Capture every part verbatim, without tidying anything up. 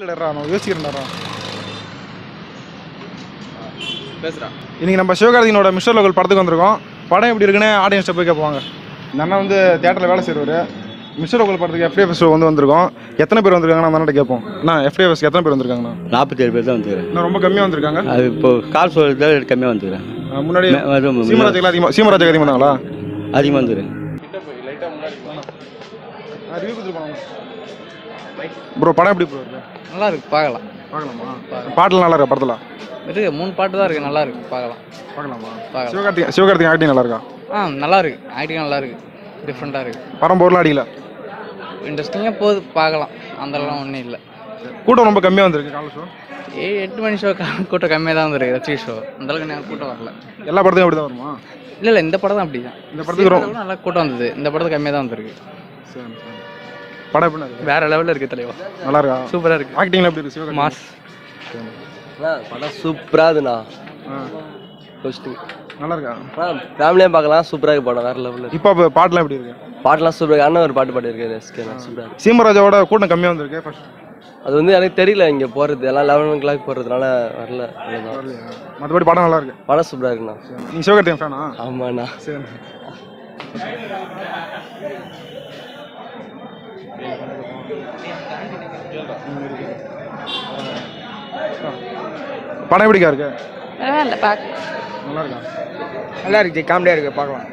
யோசிக்கிறேன்டா பேசுகிறான். இன்னைக்கு நம்ம சிவகார்த்திகனோட மிஸ்டர் லோக்கல் படத்துக்கு வந்திருக்கோம். படம் எப்படி இருக்குன்னு ஆடியன்ஸ்ட்டை போய் கேட்பாங்க. இந்த அண்ணா வந்து தேட்டரில் வேலை செய்கிறவர். மிஸ்டர் லோக்கல் படத்துக்கு எஃப்டிஎஃப்எஸ் வந்து வந்திருக்கோம். எத்தனை பேர் வந்திருக்காங்க நம்ம அண்ணாட்ட கேட்போம். நான் எஃப்டிஎஃப்எஸ் எத்தனை பேர் வந்திருக்காங்கண்ணா? நாற்பத்தி ஏழு பேர் தான் வந்துருக்கேன். நான் ரொம்ப கம்மியாக வந்திருக்காங்க. அது இப்போ கால் சொல்கிறது கம்மியாக வந்துருக்கேன். முன்னாடி சீமராஜுக்கு அதிகமாக சீமராஜுக்கு அதிகமாக பண்ணாங்களா? அதிகமாக வந்துருக்கேன். ப்ரோ படம் எப்படி ப்ரோ இருக்கு? நல்லா இருக்கு, பார்க்கலாம். பார்க்கலாமா? பாட்டில் நல்லா இருக்கா படத்தில்? இருக்கு, மூணு பாட்டு தான் இருக்குது, நல்லா இருக்கு, பார்க்கலாம். பார்க்கலாமா? பார்க்கலாம். சிவகார்த்திகேயன் சிவகார்த்திகேயன் ஆக்டிங் நல்லா இருக்கா? ஆ நல்லா இருக்கு, ஆக்டிங் நல்லா இருக்கு, டிஃப்ரெண்ட்டாக இருக்குது. படம் போர்லாம் அடிக்கல, இன்ட்ரெஸ்டிங்காக போகுது, பார்க்கலாம். அந்தளவுலாம் ஒன்றும் இல்லை. கூட்டம் ரொம்ப கம்மியாக வந்திருக்கு. கால ஷோ ஏ எட்டு மணி ஷோ கூட்டம் கம்மியாக தான் வந்துருக்கு. ரச்சி ஷோ அந்தளவுக்கு நேரம் கூட்டம் வரல. எல்லா படத்துக்கும் அப்படி தான் வருமா? இல்லை இல்லை, இந்த படம் தான் அப்படி தான். இந்த படத்துக்கு ரொம்ப நல்லா கூட்டம் வந்தது, இந்த படத்துக்கு கம்மியாக தான் வந்துருக்கு. சரி படம் எப்படி இருக்கு? வேற லெவலில் இருக்குது தலைவா. நல்லா இருக்கா? சூப்பராக இருக்குது. ஆக்டிங்ல எப்படி இருக்கு? சிவகார்த்திகேயன் மாஸ் படம் சூப்பராக இருக்குண்ணா. நல்லா இருக்கா? ஃபேமிலியாக பார்க்கலாம். சூப்பராக இருக்கு படம், வேறு லெவலில். இப்போ பாட்டுலாம் எப்படி இருக்கு? பாட்டெலாம் சூப்பராக. அண்ணன் ஒரு பாட்டு பாடியிருக்காரு, எஸ்கே சூப்பராக. சீமராஜாவோட கூட்டம் கம்மியாக வந்திருக்கு. ஃபர்ஸ்ட் அது வந்து எனக்கு தெரியல, இங்கே போகிறது எல்லாம் லெவன் ஓ கிளாக் போகிறதுனால வரல. மற்றபடி படம் நல்லா இருக்கு. படம் சூப்பராக இருக்குண்ணா. நீ சிவகார்த்திகேயன் ஃபேனா? ஆமாண்ணா. சரி படம் எப்படிக்கா இருக்கு? பரவாயில்ல, பார்க்க நல்லா இருக்கா? நல்லா இருக்கு, காமெடியாக இருக்குது, பார்க்கலாம்.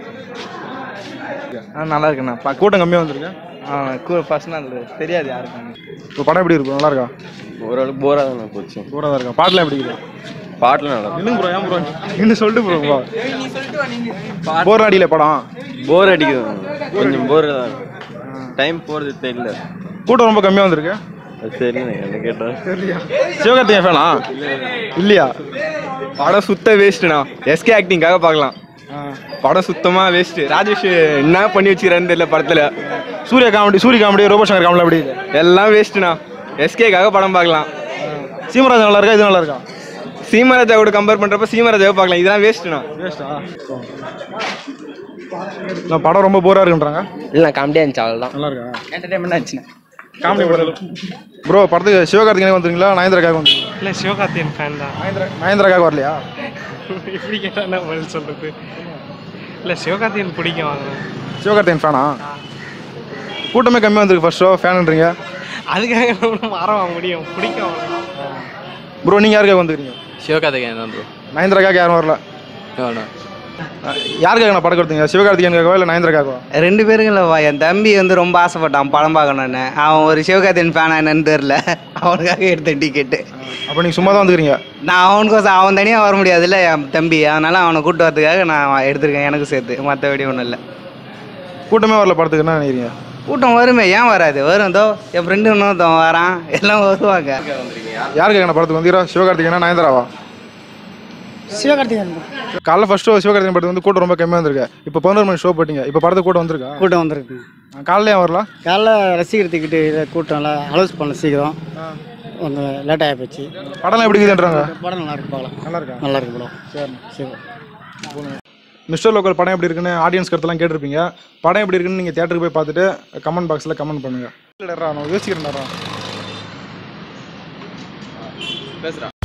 ஆ நல்லா இருக்குண்ணா. பா கூட்டம் கம்மியாக வந்திருக்கு. ஆ கூ ஃபர்ஸ்ட் நாள் தெரியாது யாருக்கும். இப்போ படம் எப்படி இருக்கும்? நல்லா இருக்கா? ஓரளவுக்கு போராக தான் போச்சு. போராக தான் இருக்கா? பாட்டெலாம் எப்படி இருக்குது? பாட்டில் நல்லா இல்லைங்க ப்ரோ, ஏன் ப்ரோ இன்னும் சொல்லிட்டு ப்ரோ போர் அடியில படம் போர் அடிக்குது, கொஞ்சம் போர் தான். டைம் போகிறது தெரியல. கூட்டம் ரொம்ப கம்மியாக வந்திருக்கு. தெரியல, என்ன கேட்டால் தெரியலையா? சிவகார்த்திகேயன் ஃபேனா? இல்லையா? படம் சுத்த வேஸ்ட்டுண்ணா. எஸ்கே ஆக்டிங்காக பார்க்கலாம். படம் சுத்தமாக வேஸ்ட்டு. ராஜேஷ் என்ன பண்ணி வச்சுக்கிறான்னு தெரியல படத்தில். சூர்யா காமெடி சூரிய காமெடி ரோபோசங்கர் காமெடி அப்படி எல்லாம் வேஸ்ட்டுண்ணா. எஸ்கேக்காக படம் பார்க்கலாம். சீமராஜ் நல்லா இருக்கா? இது நல்லா இருக்கா? சீமராஜாவோட கம்பேர் பண்ணுறப்ப சீமராஜாவை பார்க்கலாம். இதெல்லாம் வேஸ்ட்டுண்ணா. வேஸ்ட்டா? நான் படம் ரொம்ப போராக இருக்குன்றாங்க. இல்லை, காமெடியாக இருந்துச்சு, அவ்வளோதான். நல்லா இருக்கா? என்டர்டைன்மெண்ட்டாக இருந்துச்சுண்ணா. காமெடி படம் ப்ரோ. படத்துக்கு சிவகார்த்திகேயன் வந்துருங்களா நயன்தாராக்காக வந்துருங்களா? இல்லை, சிவகார்த்திகேயன் ஃபேன் தான். நயன்தாரா நயன்தாராக்காக வரலையா? இப்படி கேட்டால் என்ன பதில் சொல்கிறது? இல்லை, சிவகார்த்திகேயன் பிடிக்கும். வாங்க, சிவகார்த்திகேயன் ஃபேனா? கூட்டமே கம்மியாக வந்துருக்கு ஃபர்ஸ்ட் ஷோ. ஃபேனுன்றீங்க, அதுக்காக நம்ம மாற முடியும். பிடிக்கும் ப்ரோ. நீங்கள் யாருக்காக வந்துக்கிறீங்க? சிவகார்த்திகேயன் தான் ப்ரோ. நயன்தாராக்காக யாரும் வரல. யாருக்காக நான் படம் கொடுத்தீங்க? சிவகார்த்திகேயனுக்காகவா இல்லை நயன்தாராக்காகவா? ரெண்டு பேருக்கும் இல்லைப்பா. என் தம்பி வந்து ரொம்ப ஆசைப்பட்டான் படம் பார்க்கணுன்னு. அவன் ஒரு சிவகார்த்திகேயன் ஃபேனா என்னன்னு தெரில, அவனுக்காக எடுத்தேன் டிக்கெட்டு. அப்போ நீங்கள் சும்மா தான் வந்துக்கிறீங்க? நான் அவனுக்கோசம், அவன் தனியாக வர முடியாதுல்ல என் தம்பி, அதனால் அவனை கூப்பிட்டு வரதுக்காக நான் எடுத்திருக்கேன், எனக்கு சேர்த்து. மற்றபடி ஒன்றும் இல்லை. கூட்டமே வரல படத்துக்கு, என்ன நினைக்கிறீங்க? கூட்டம் வருமே, ஏன் வராது? வரும். தோ என் ஃப்ரெண்டு இன்னொருத்தவன் வரான், எல்லாம் வருவாங்க. யாருக்காக நான் படத்துக்கு வந்துக்கிறா? சிவகார்த்திகேயனா நயன்தாராவா? சிவகார்த்திகேயன் காலைல ஃபர்ஸ்ட் ஷோ சிவகார்த்திகேயன் படத்துக்கு வந்து கூட்டம் ரொம்ப கம்மியாக வந்திருக்கு. இப்போ பதினோரு மணி ஷோ போட்டிங்க, இப்போ படத்துக்கு கூட்டம் வந்திருக்கா? கூட்டம் வந்திருக்கு. காலைல ஏன் வரலாம்? காலைல ரசிகர் டிக்கெட்டு கூட்டம் எல்லாம் அலோஸ் பண்ண சீக்கிரம் கொஞ்சம் லேட் ஆகி போச்சு. படம்லாம் எப்படி இருக்குதுன்றாங்க? படம் நல்லா இருக்கு, பார்க்கலாம். நல்லா இருக்கா? நல்லா இருக்கு படம். சரி சரி. மிஸ்டர் லோக்கல் படம் எப்படி இருக்குன்னு ஆடியன்ஸ் கருத்தெல்லாம் கேட்டிருப்பீங்க. படம் எப்படி இருக்குன்னு நீங்கள் தியேட்டருக்கு போய் பார்த்துட்டு கமெண்ட் பாக்ஸில் கமெண்ட் பண்ணுங்கள். இல்லைடா நான் யோசிக்கிறேன்டா. பேசுகிறேன்.